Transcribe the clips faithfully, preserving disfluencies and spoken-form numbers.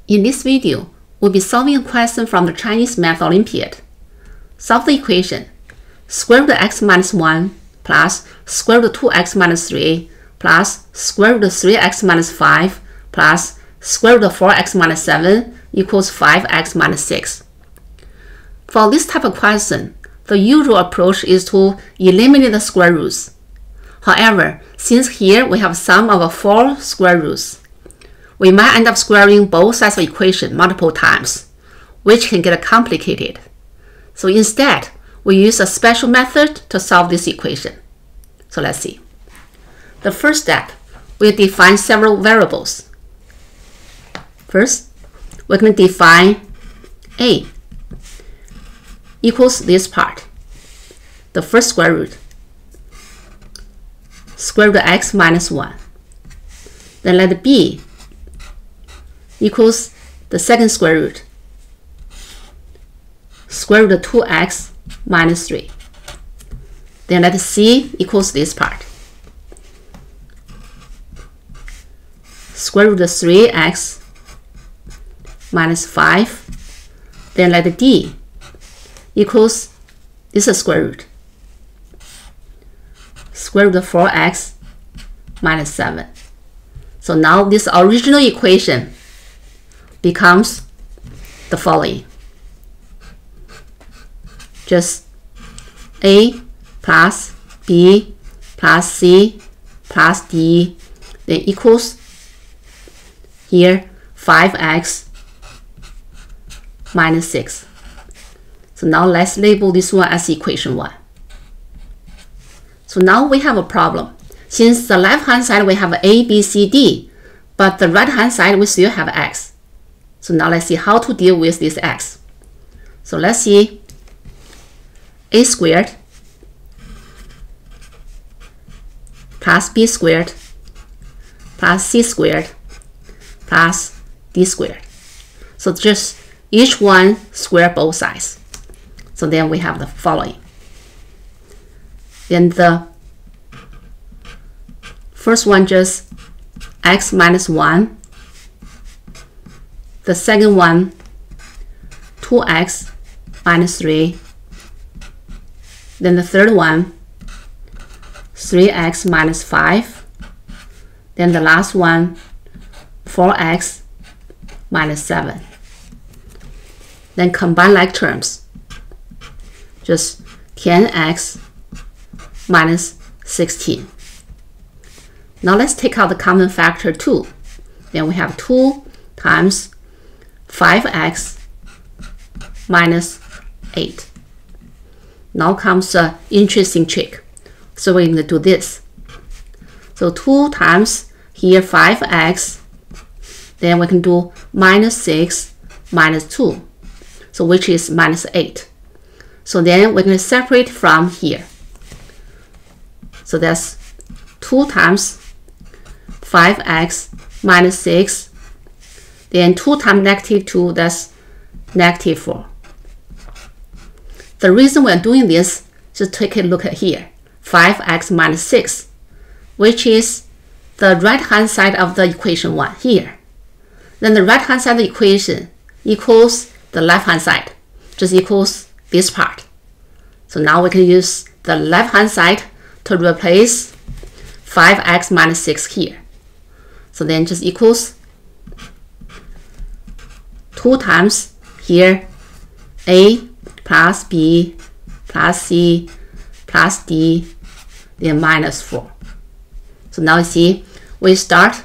In this video, we'll be solving a question from the Chinese Math Olympiad. Solve the equation square root of x minus one plus square root of two x minus three plus square root of three x minus five plus square root of four x minus seven equals five x minus six. For this type of question, the usual approach is to eliminate the square roots. However, since here we have sum of four square roots, we might end up squaring both sides of the equation multiple times, which can get complicated. So instead, we use a special method to solve this equation. So let's see. The first step, we define several variables. First, we're going to define a equals this part, the first square root, square root of x minus one. Then let b equals the second square root, square root of two x minus three. Then let c equals this part, square root of three x minus five. Then let d equals this is square root, square root of four x minus seven. So now this original equation becomes the following. Just a plus b plus c plus d then equals here five x minus six. So now let's label this one as equation one. So now we have a problem. Since the left hand side we have a, b, c, d, but the right hand side we still have x. So now let's see how to deal with this x. So let's see a squared plus b squared plus c squared plus d squared. So just each one square both sides. So then we have the following. Then the first one just x minus one. The second one two x minus three. Then the third one three x minus five. Then the last one four x minus seven. Then combine like terms. Just ten x minus sixteen. Now let's take out the common factor two. Then we have two times five x minus eight. Now comes an interesting trick. So we're going to do this. So two times here five x, then we can do minus six minus two, so which is minus eight. So then we're going to separate from here. So that's two times five x minus six, then two times negative two, that's negative four. The reason we're doing this, just take a look at here, five x minus six, which is the right hand side of the equation one here. Then the right hand side of the equation equals the left hand side, just equals this part. So now we can use the left hand side to replace five x minus six here. So then just equals two times here a plus b plus c plus d, then minus four. So now you see we start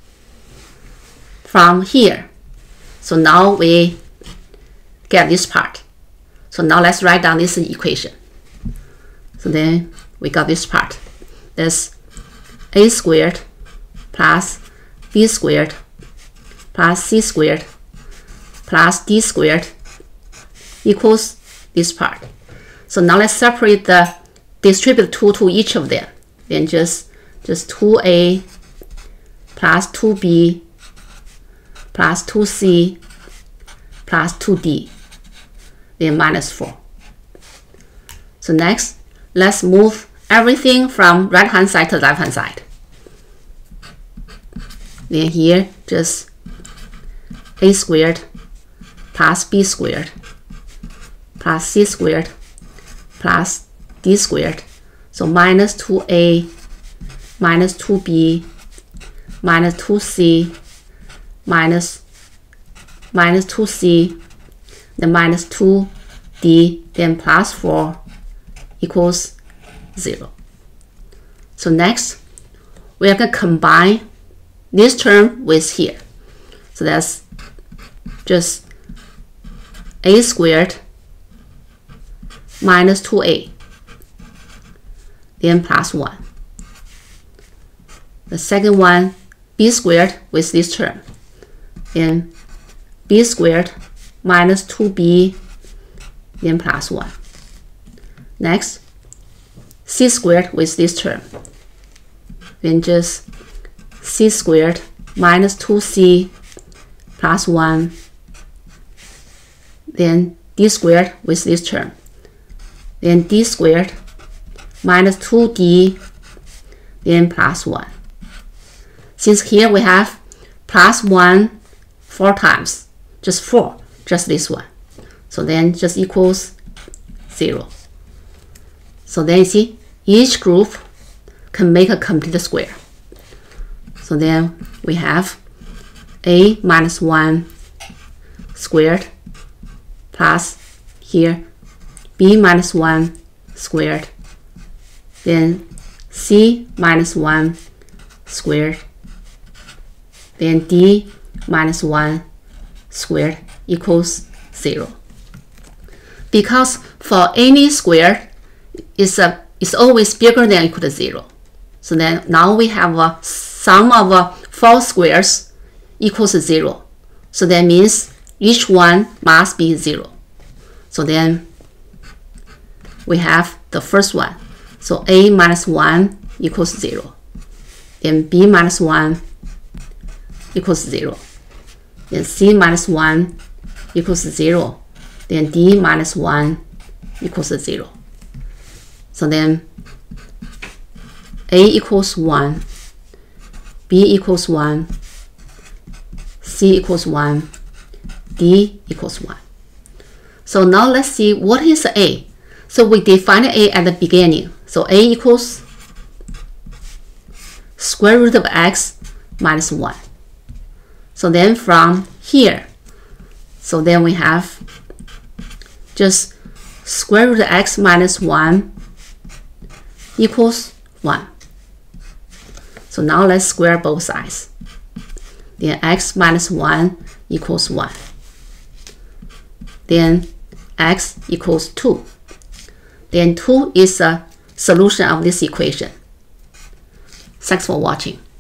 from here. So now we get this part. So now let's write down this equation. So then we got this part. That's a squared plus b squared plus c squared plus d squared equals this part. So now let's separate the distribute two to each of them. Then just just two a plus two b plus two c plus two d, then minus four. So next, let's move everything from right hand side to left hand side. Then here just a squared plus b squared plus c squared plus d squared. So minus two a minus two b minus two c minus minus two c, then minus two d, then plus four equals zero. So next, we are going to combine this term with here. So that's just a squared minus two a, then plus one. The second one, b squared with this term, then b squared minus two b, then plus one. Next, c squared with this term, then just c squared minus two c plus one, then d squared with this term, then d squared minus two d, then plus one. Since here we have plus one four times, just four, just this one. So then just equals zero. So then you see, each group can make a complete square. So then we have a minus one squared plus here b minus one squared, then c minus one squared, then d minus one squared equals zero. Because for any square, it's, a, it's always bigger than or equal to zero. So then now we have a sum of uh, four squares equals zero. So that means each one must be zero. So then we have the first one. So a minus one equals zero. Then b minus one equals zero. Then c minus one equals zero. Then d minus one equals zero. So then a equals one, b equals one, c equals one, d equals one. So now let's see what is a. So we define a at the beginning. So a equals square root of x minus one. So then from here, so then we have just square root of x minus one equals one. So now let's square both sides. Then x minus one equals one. Then x equals two. Then two is a solution of this equation. Thanks for watching.